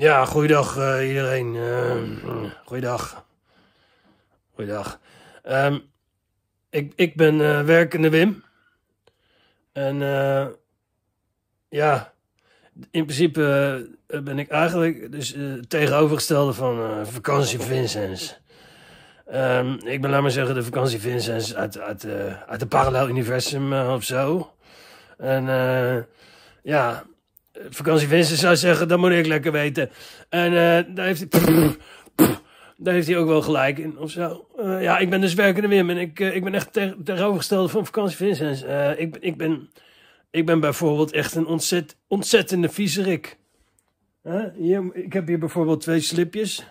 Ja, goeiedag iedereen. Goeiedag. Goeiedag. Ik ben werkende Wim. En ja, in principe ben ik eigenlijk dus het tegenovergestelde van vakantie Vincents. Ik ben, laat maar zeggen, de vakantie Vincents uit een parallel universum of zo. En ja, vakantie Vincent zou zeggen, dat moet ik lekker weten. En daar heeft hij ook wel gelijk in, of zo. Ja, ik ben dus werkende Wim en ik ben echt tegenovergestelde van vakantie Vincent. Ik ben bijvoorbeeld echt een ontzettende viezerik. Hier, ik heb hier bijvoorbeeld 2 slipjes.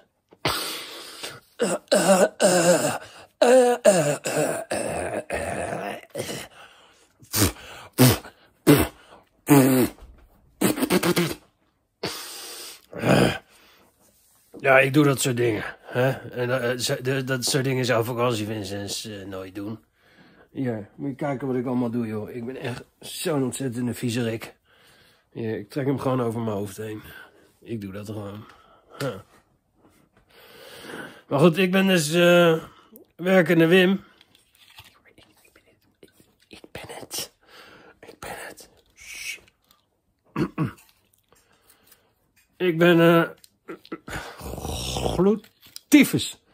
Ja, ik doe dat soort dingen. Hè? En dat soort dingen zou vakantie Vincent nooit doen. Hier, moet je kijken wat ik allemaal doe, joh. Ik ben echt zo'n ontzettende viezerik. Hier, ik trek hem gewoon over mijn hoofd heen. Ik doe dat gewoon. Huh. Maar goed, ik ben dus werkende Wim. Ik ben het. Ik ben gloedtyfus.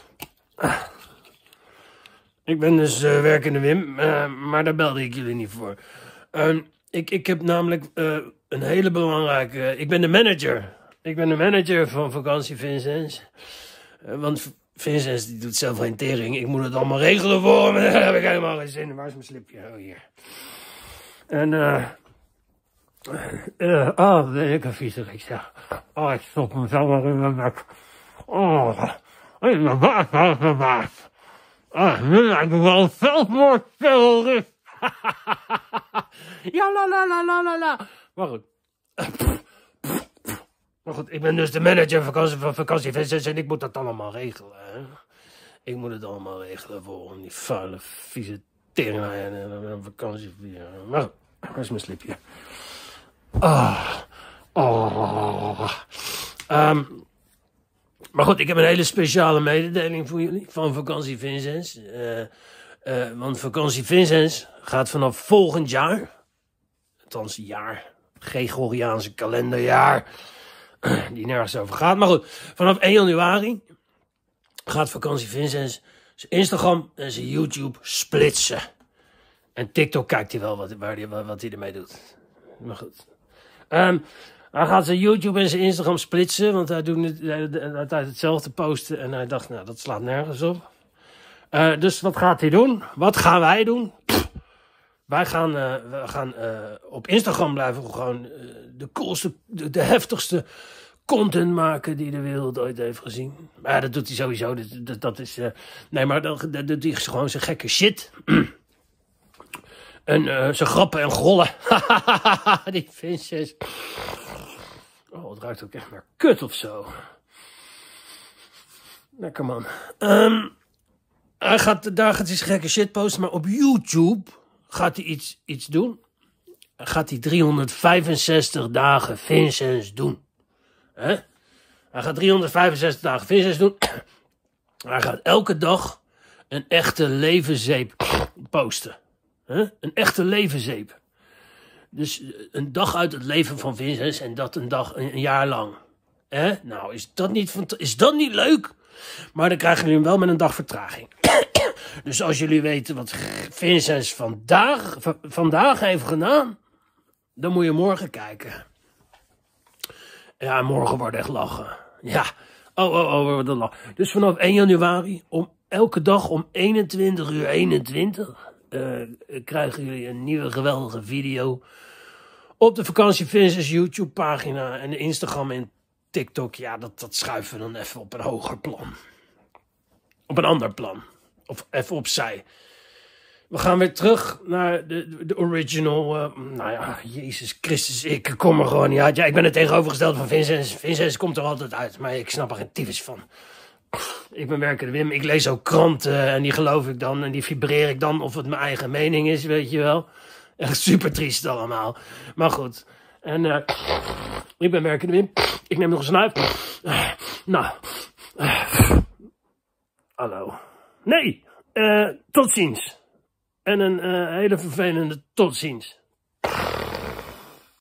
Ik ben dus werkende Wim, maar daar belde ik jullie niet voor. Ik heb namelijk een hele belangrijke... Ik ben de manager. Ik ben de manager van vakantie Vincents. Want Vincents die doet zelf geen tering. Ik moet het allemaal regelen voor hem. Daar heb ik helemaal geen zin in. Waar is mijn slipje? Oh, hier. En ben ik een viezerik, ja. Oh, ik stop hem zo maar in mijn nek. Oh, in mijn baas. Nu lijkt me wel een zelfmoordterrorist. Ja, la. Maar goed, ik ben dus de manager van vakantie Vincents en ik moet dat allemaal regelen. Hè? Ik moet het allemaal regelen voor die vuile, vieze tering en vakantie. Maar goed, waar is mijn slipje? Maar goed, ik heb een hele speciale mededeling voor jullie van vakantie Vincents. Want vakantie Vincents gaat vanaf volgend jaar, althans jaar, Gregoriaanse kalenderjaar, die nergens over gaat. Maar goed, vanaf 1 januari gaat vakantie Vincents zijn Instagram en zijn YouTube splitsen. En TikTok kijkt hij wel wat hij ermee doet. Maar goed. Hij gaat zijn YouTube en zijn Instagram splitsen, want hij doet altijd hetzelfde posten. En hij dacht, nou, dat slaat nergens op. Dus wat gaat hij doen? Wat gaan wij doen? We gaan op Instagram blijven we gewoon de coolste, de heftigste content maken die de wereld ooit heeft gezien. Maar dat doet hij sowieso. Dat is, nee, maar dan doet hij gewoon zijn gekke shit. En zijn grappen en grollen. Die Vincents. Oh, het ruikt ook echt naar kut of zo. Lekker man. Daar gaat hij zijn gekke shit posten. Maar op YouTube gaat hij iets doen. Gaat hij 365 dagen Vincents doen. Hij gaat 365 dagen Vincents doen. Hij gaat elke dag een echte levenzeep posten. Een echte levenzeep. Dus een dag uit het leven van Vincents en dat een jaar lang. Nou, is dat niet leuk? Maar dan krijgen jullie hem wel met een dag vertraging. Dus als jullie weten wat Vincents vandaag heeft gedaan, dan moet je morgen kijken. Ja, morgen wordt echt lachen. Ja, wordt een lachen. Dus vanaf 1 januari, elke dag om 21:21... krijgen jullie een nieuwe geweldige video op de vakantie Vincents YouTube pagina en de Instagram en TikTok. Ja, dat schuiven we dan even op een hoger plan. Op een ander plan. Of even opzij. We gaan weer terug naar de original. Nou ja, Jezus Christus, ik kom er gewoon niet uit. Ja, ik ben het tegenovergestelde van Vincents. Vincents komt er altijd uit, maar ik snap er geen tyfus van. Ik ben werkende Wim, ik lees ook kranten en die geloof ik dan en die vibreer ik dan of het mijn eigen mening is, weet je wel. Echt super triest allemaal. Maar goed. En Ik ben werkende Wim. Ik neem nog een snuif. Nou. Hallo. Nee. Tot ziens. En een hele vervelende tot ziens.